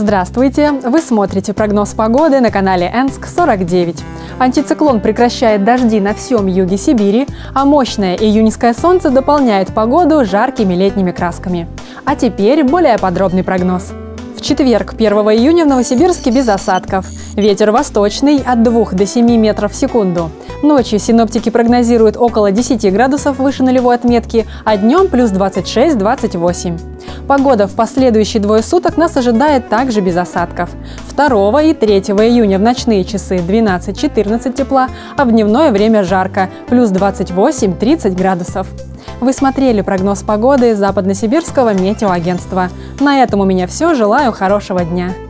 Здравствуйте! Вы смотрите прогноз погоды на канале Энск-49. Антициклон прекращает дожди на всем юге Сибири, а мощное июньское солнце дополняет погоду жаркими летними красками. А теперь более подробный прогноз. В четверг, 1 июня, в Новосибирске без осадков. Ветер восточный от 2 до 7 метров в секунду. Ночью синоптики прогнозируют около 10 градусов выше нулевой отметки, а днем плюс 26-28. Погода в последующие двое суток нас ожидает также без осадков. 2 и 3 июня в ночные часы 12-14 тепла, а в дневное время жарко, плюс 28-30 градусов. Вы смотрели прогноз погоды Западносибирского метеоагентства. На этом у меня все. Желаю хорошего дня.